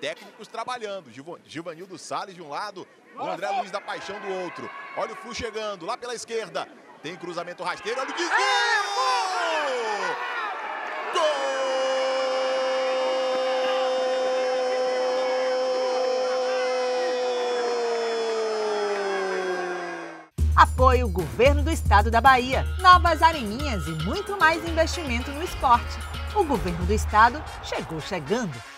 técnicos trabalhando. Givanildo Salles de um lado, o André Luiz da Paixão do outro. Olha o Flu chegando lá pela esquerda. Tem cruzamento rasteiro, olha o desvio! Gol! Apoio Governo do Estado da Bahia, novas areninhas e muito mais investimento no esporte. O Governo do Estado chegou chegando.